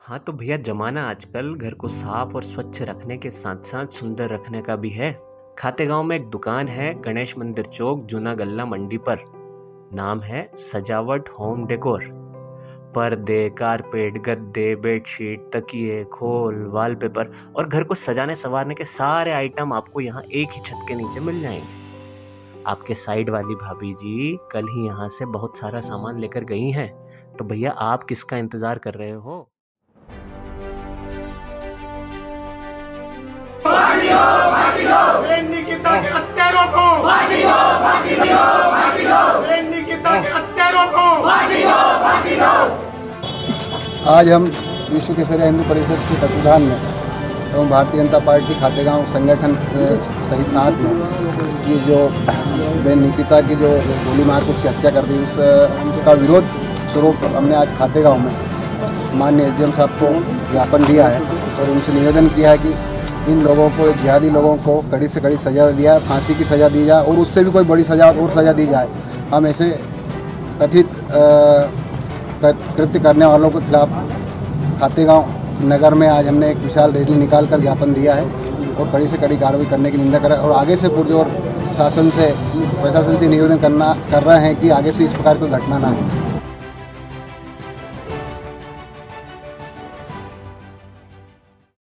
हाँ तो भैया जमाना आजकल घर को साफ और स्वच्छ रखने के साथ साथ सुंदर रखने का भी है। खातेगांव में एक दुकान है गणेश मंदिर चौक जूना गल्ला मंडी पर। नाम है सजावट होम डेकोर। पर्दे, कारपेट, गद्दे, बेडशीट, तकिए, खोल, वॉलपेपर और घर को सजाने संवारने के सारे आइटम आपको यहाँ एक ही छत के नीचे मिल जाएंगे। आपके साइड वाली भाभी जी कल ही यहाँ से बहुत सारा सामान लेकर गई हैं, तो भैया आप किसका इंतजार कर रहे हो? निकिता के हत्यारों को निकिता के हत्यारों को। आज हम विश्व केसरिया हिंदू परिषद के तत्वाधान में एवं भारतीय जनता पार्टी खातेगांव संगठन सहित साथ में ये जो बेन निकिता की जो गोली मार के उसकी हत्या कर दी उसका विरोध स्वरूप हमने आज खातेगांव में माननीय एसडीएम साहब को ज्ञापन दिया है और उनसे निवेदन किया है कि इन लोगों को, जिहादी लोगों को कड़ी से कड़ी सज़ा दिया, फांसी की सज़ा दी जाए और उससे भी कोई बड़ी सज़ा और सज़ा दी जाए। हम ऐसे कथित कृत्य करने वालों के खिलाफ खातेगांव नगर में आज हमने एक विशाल रैली निकाल कर ज्ञापन दिया है और कड़ी से कड़ी कार्रवाई करने की निंदा करें और आगे से पुरजोर प्रशासन से निवेदन कर रहे हैं कि आगे से इस प्रकार की घटना ना हो।